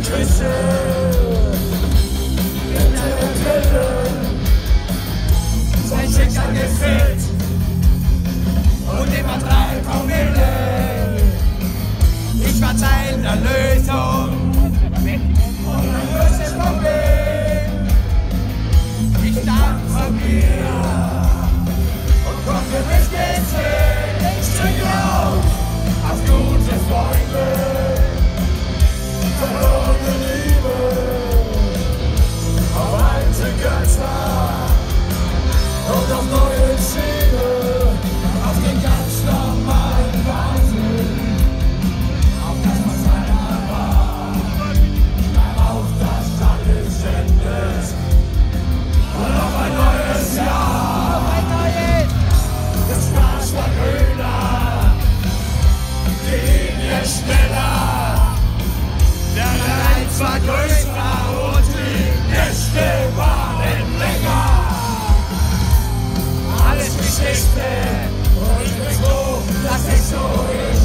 Küsse hinter der Brille. Sein Schicksal gefehlt und immer 3 Promille. Ich war Teil der Lösung und ein größtes Problem. Ich stand von mir und konnte mich nicht sehen. Ich trinke auf gute Freunde, verlorene Liebe, auf alte Götter und auf neue Ziele, auf den ganz normalen Wahnsinn, auf das, was einmal war, auf das alles endet und auf ein neues Jahr. Der Spaß war grüner, die Linie schneller, der Reiz war größer und die Nächte waren länger. Alles Geschichte und ich bin froh, dass ich so ist.